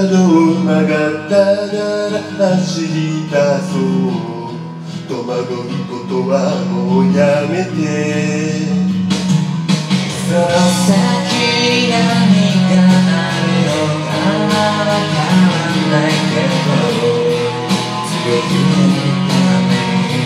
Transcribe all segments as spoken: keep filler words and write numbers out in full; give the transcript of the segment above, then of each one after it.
角を曲がったなら走り出そう戸惑うことはもうやめてその先に何があるのかはわからないけど強くなるため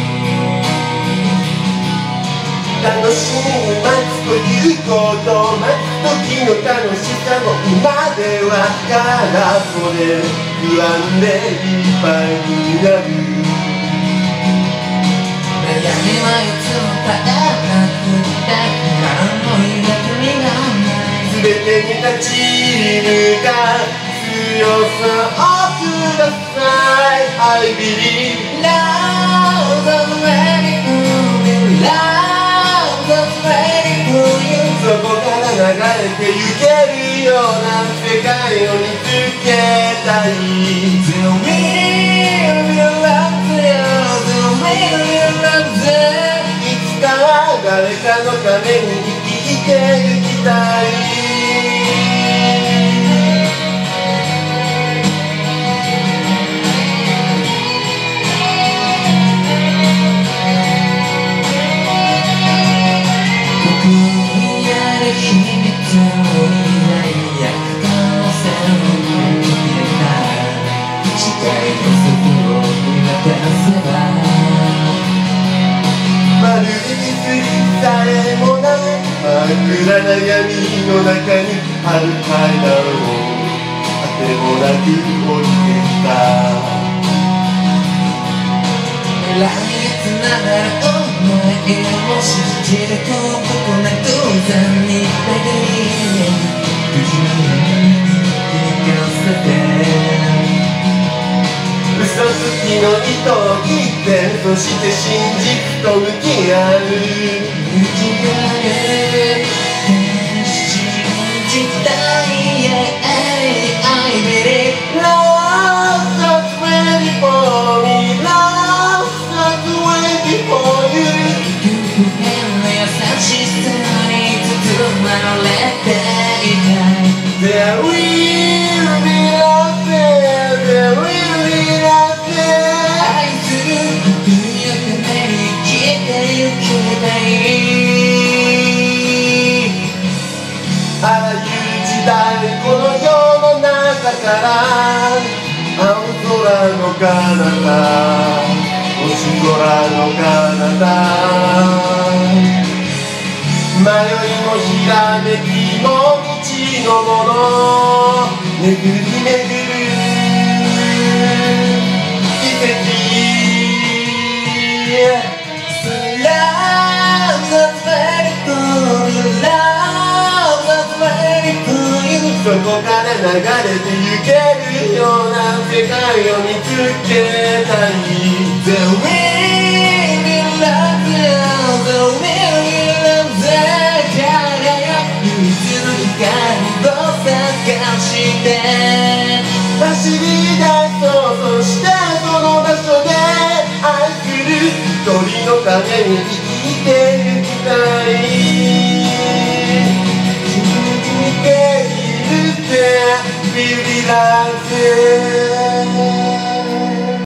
楽しみ待つということ待つ時の楽しさも今でわからそれ不安でいっぱいになる悩みはいつもただなくて不安を抱く身がない全てに立ち向かう強さをください I believe Love is ready for you Love is ready for you そこから流れてゆけるような世界を見つけたい The will be love you The will be love you いつかは誰かのために生きてゆきたいここにある秘密をいやいや可能性を見つけた視界の外を見渡せばまるで気づきさえもない真っ暗な闇の中にある階段をあてもなく降りてきた未来へつながる想いを信じることなく残に巡り無事に気がせて嘘つきの糸を切ってそして真実と向き合う向き合う信じたい I believe Love that's ready for me Love that's ready for you 変な優しさに包まれていたい There will be love there There will be love there 愛する僕のために生きてゆけたいあらゆる時代この世の中から青空の彼方星空の彼方迷いもひらめきも道のもの巡り巡る奇跡 Love that's ready for you Love that's ready for you そこから流れてゆけるような世界を見つけたい The will be love you The will be love you 輝く唯一の光を探して走り出そうそしてその場所で愛する一人のために生きてゆきたい信じているって Feel it like it